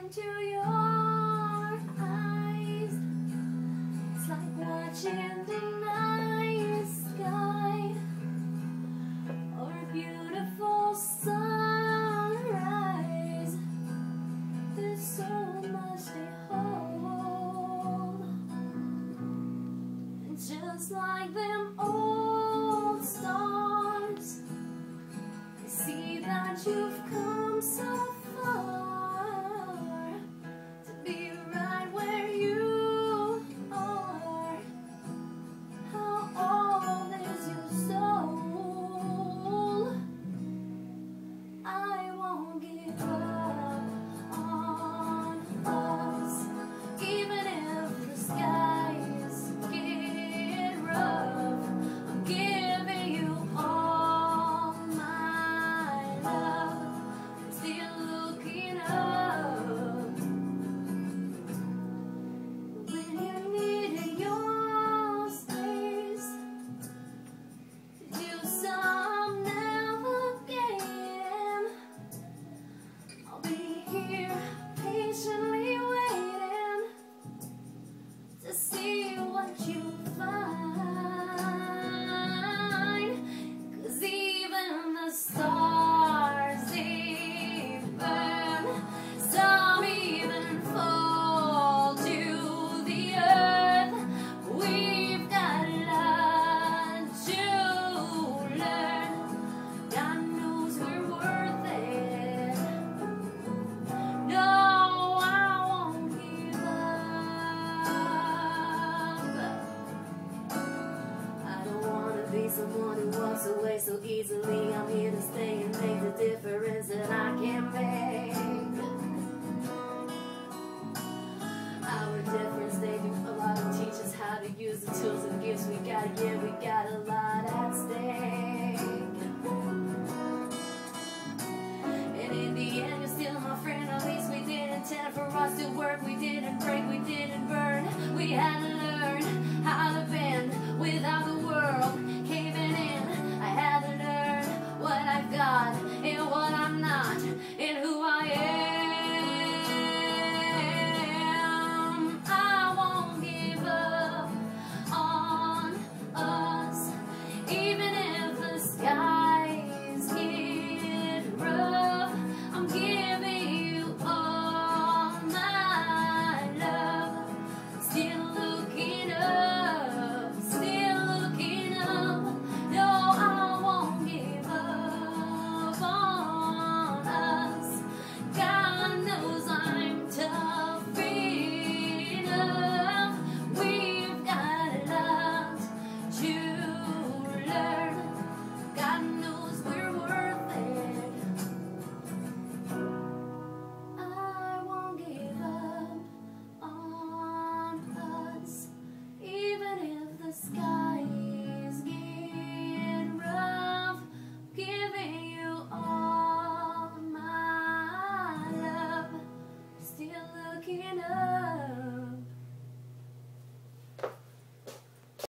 into your eyes. It's like watching the night sky or a beautiful sunrise. There's so much they hold, and just like them old stars, I see that you've come so far to be right where you are. How old is your soul? I won't give up on us, even if the skies get rough. I'm giving you all my love, still looking up. When you needed your space to do some navigating, I'll be here patiently waiting to see what you find. 'Cause even the stars, they burn. Some even fall to the earth. We've got a lot to learn. God knows we're worth it. No, I won't give up. I don't wanna be someone who walks away so easily. I'm here to stay and make the difference that I can make. Our difference, they do a lot to teach us how to use the tools and gifts we got. Yeah, we got a lot at stake. And in the end, you're still my friend. At least we didn't intend for us to work. We didn't break, we didn't burn. We had to learn how to bend without the world caving in. I had to learn what I've got and what I'm not, and